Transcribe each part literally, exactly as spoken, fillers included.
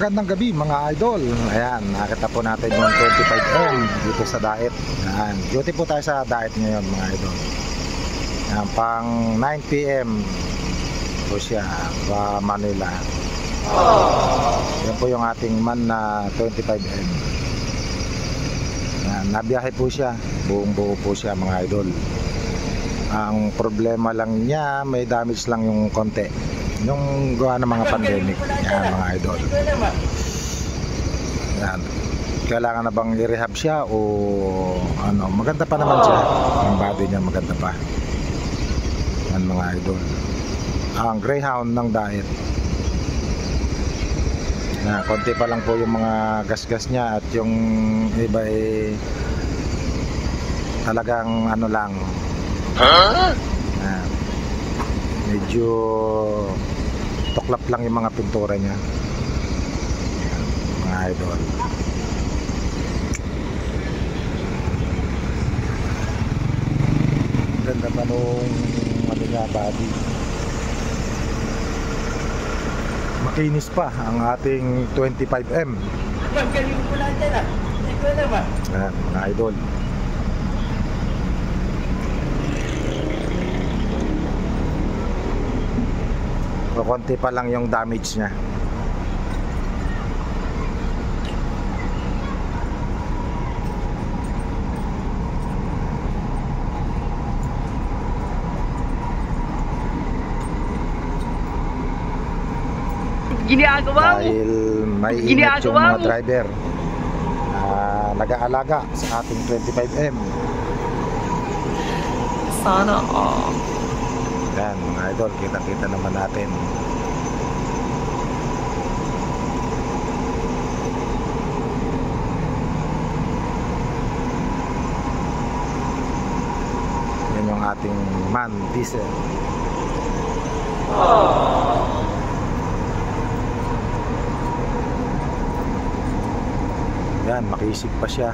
magandang gabi mga idol. Ayan, nakita po natin yung twenty-five M dito sa Daet. Ayan, duty po tayo sa Daet ngayon mga idol. Ayan, pang nine P M po siya sa Manila. Yan po yung ating man na twenty-five M. Ayan, nabiyahe po siya, buong buo po siya mga idol. Ang problema lang niya, may damage lang yung konti, yung gawa ng mga pandemic. Yan mga idol. Yan. Kailangan na bang i-rehab siya o ano? Maganda pa naman siya. Yung body niya maganda pa. Yan mga idol. Ang Greyhound ng Daet. Na konti pa lang po yung mga gas-gas niya at yung iba eh talagang ano lang. Huh? Yan. Medyo tuklap lang yung mga pintura niya. Ayan, mga idol. Ganda pa nung ano niya, body. Makinis pa ang ating twenty-five M. Magaling ko lang dyan ah. Hindi ko naman. Ayan, mga idol. So, konti pa lang yung damage niya. Ginagawa mo? Dahil may ingat yung mga driver na nag-aalaga sa ating twenty-five M. Sana all. Yan mga idol, kita-kita naman natin. Yan yung ating man diesel. Yan, makisig pa siya.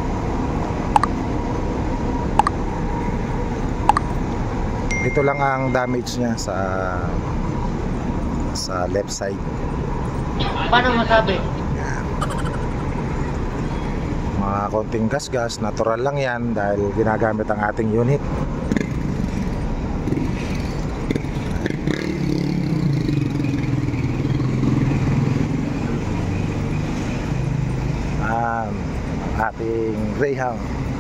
Ito lang ang damage niya sa sa left side. Paano masabi? Yan. Mga konting gas-gas, natural lang yan dahil ginagamit ang ating unit. Yan, ang ating Greyhound.